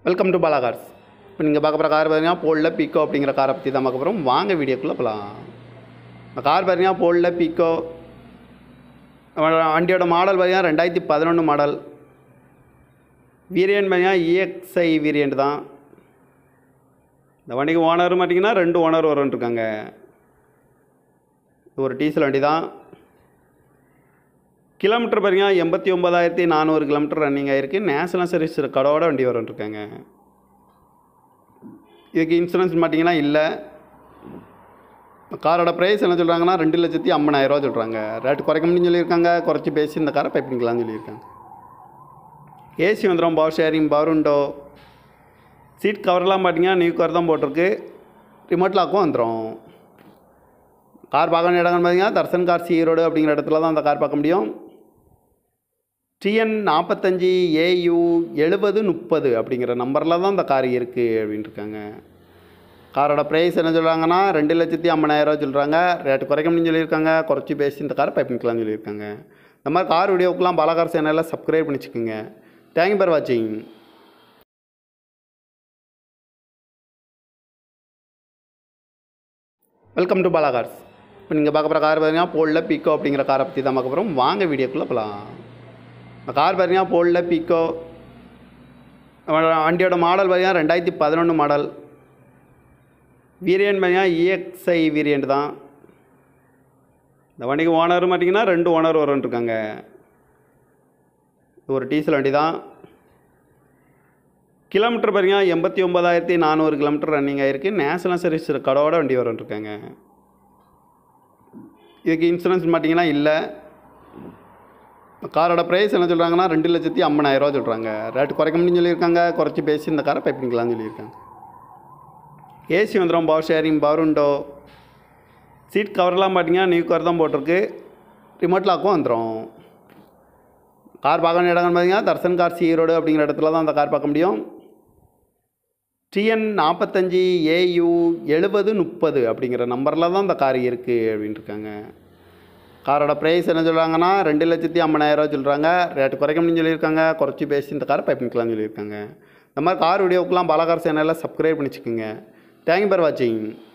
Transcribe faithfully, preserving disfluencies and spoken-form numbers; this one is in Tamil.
Welcome to Bala cars. இப்போ நீங்கள் பார்க்க போகிற கார் பார்த்தீங்கன்னா போல்ல பிக்கோ அப்படிங்கிற காரை பற்றி தான் பார்க்க போகிறோம். வாங்க வீடியோக்குள்ளே போகலாம். இந்த கார் பார்த்தீங்கன்னா போல்ல பிக்கோ வண்டியோட மாடல் பார்த்தீங்கன்னா ரெண்டாயிரத்தி பதினொன்று மாடல். வேரியன்ட் பார்த்தீங்கன்னா இஎக்ஸ்ஐ வேரியண்ட் தான். இந்த வண்டிக்கு ஓனர் பார்த்தீங்கன்னா ரெண்டு ஓனர் வரும்னு இருக்காங்க. இது ஒரு டீசல் வண்டி தான். கிலோமீட்டர் பார்த்தீங்கன்னா எண்பத்தி ஒம்பதாயிரத்தி நானூறு கிலோமீட்டர் ரன்னிங் ஆகிருக்கு. நேஷனல் சர்வீஸ் கடோட வண்டி வரும்னு இதுக்கு இன்சூரன்ஸ் பார்த்தீங்கன்னா இல்லை. காரோட ப்ரைஸ் என்ன சொல்கிறாங்கன்னா ரெண்டு லட்சத்தி ஐம்பதாயிரரூவா சொல்கிறாங்க. ரேட்டு குறைக்க முடியும்னு சொல்லியிருக்காங்க. குறைச்சி பேசி இந்த காரை பைப் பண்ணிக்கலாம்னு சொல்லியிருக்காங்க. ஏசி வந்துடும், power sharing, power window, seat கவர்லாம் பார்த்தீங்கன்னா நியூ கவர் தான் போட்டிருக்கு. ரிமோட் லாக்கும் வந்துடும். கார் பார்க்க வேண்டிய இடங்கள்னு பார்த்தீங்கன்னா தர்சன் கார் சி ரோடு அப்படிங்கிற இடத்துல தான் அந்த கார் பார்க்க முடியும். டிஎன் நாற்பத்தஞ்சு ஏயு எழுபது முப்பது அப்படிங்கிற நம்பரில் தான் இந்த கார் இருக்குது அப்படின்ட்டு இருக்காங்க. காரோட ப்ரைஸ் என்ன சொல்கிறாங்கன்னா ரெண்டு லட்சத்தி ஐம்பதாயிரரூவா சொல்கிறாங்க. ரேட்டு குறைக்க முடியும்னு சொல்லியிருக்காங்க. குறைச்சி பேசி இந்த காரை பைப் பண்ணிக்கலாம்னு சொல்லியிருக்காங்க. இந்த மாதிரி கார் வீடியோக்கெலாம் பாலா கார் சேனலில் சப்ஸ்கிரைப் பண்ணி வச்சுக்கோங்க. தேங்க்யூ ஃபார் வாட்சிங். Welcome to Bala cars. இப்போ நீங்கள் பார்க்க போகிற கார் பார்த்தீங்கன்னா போல்ல பிக்கோ அப்படிங்கிற காரை பற்றி தான் பார்க்க போகிறோம். வாங்க வீடியோக்குள்ளே போகலாம். இந்த கார் பார்த்தீங்கன்னா போல்ல பிக்கோ வண்டியோட மாடல் பார்த்தீங்கன்னா ரெண்டாயிரத்தி பதினொன்று மாடல். வேரியன்ட் பார்த்தீங்கன்னா இஎக்ஸ்ஐ வேரியண்ட் தான். இந்த வண்டிக்கு ஓனர் பார்த்தீங்கன்னா ரெண்டு ஓனர் வரும்னு இருக்காங்க. இது ஒரு டீசல் வண்டி தான். கிலோமீட்டர் பார்த்தீங்கன்னா எண்பத்தி ஒம்பதாயிரத்தி நானூறு கிலோமீட்டர் ரன்னிங் ஆகிருக்கு. நேஷனல் சர்வீஸ் கடோட வண்டி வரும்னு இருக்காங்க. இதுக்கு இன்சூரன்ஸ் பார்த்தீங்கன்னா இல்லை. காரோட ப்ரைஸ் என்ன சொல்கிறாங்கன்னா ரெண்டு லட்சத்தி ஐம்பதாயிரரூவா சொல்கிறாங்க. ரேட்டு குறைக்க முடியும்னு சொல்லியிருக்காங்க. குறைச்சி பேசி இந்த காரை பைப் பண்ணிக்கலாம்னு சொல்லியிருக்காங்க. ஏசி வந்துடும், power sharing, power window, seat கவர்லாம் பார்த்தீங்கன்னா நியூ கவர் தான் போட்டிருக்கு. ரிமோட் லாக்கும் வந்துடும். கார் பார்க்க வேண்டிய இடங்கள்னு பார்த்தீங்கன்னா தர்சன் கார் சி ரோடு அப்படிங்கிற இடத்துல தான் அந்த கார் பார்க்க முடியும். டிஎன் நாற்பத்தஞ்சு ஏயு எழுபது முப்பது அப்படிங்கிற நம்பரில் தான் இந்த கார் இருக்குது அப்படின்ட்டு இருக்காங்க. காரோட ப்ரைஸ் என்ன சொல்கிறாங்கன்னா ரெண்டு லட்சத்தி ஐம்பதாயிரரூவா சொல்கிறாங்க. ரேட்டு குறைக்க முடியும்னு சொல்லியிருக்காங்க. குறைச்சி பேசி இந்த காரை பைப் பண்ணிக்கலாம்னு சொல்லியிருக்காங்க. இந்த மாதிரி கார் வீடியோக்கெலாம் பாலா கார் சேனலில் சப்ஸ்கிரைப் பண்ணி வச்சுக்கோங்க. தேங்க்யூ ஃபார் வாட்சிங்.